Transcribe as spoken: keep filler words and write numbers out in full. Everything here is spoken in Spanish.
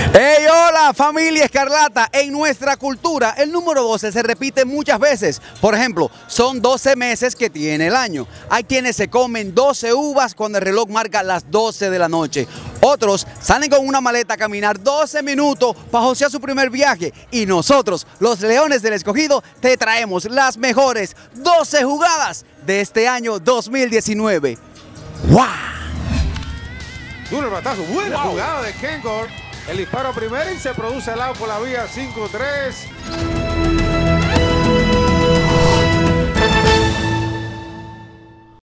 ¡Hey, hola, familia Escarlata! En nuestra cultura, el número doce se repite muchas veces. Por ejemplo, son doce meses que tiene el año. Hay quienes se comen doce uvas cuando el reloj marca las doce de la noche. Otros salen con una maleta a caminar doce minutos para josear su primer viaje. Y nosotros, los Leones del Escogido, te traemos las mejores doce jugadas de este año dos mil diecinueve. ¡Wow! Duro el batazo, buena wow. jugada de Kencor. El disparo primero y se produce el out por la vía cinco tres.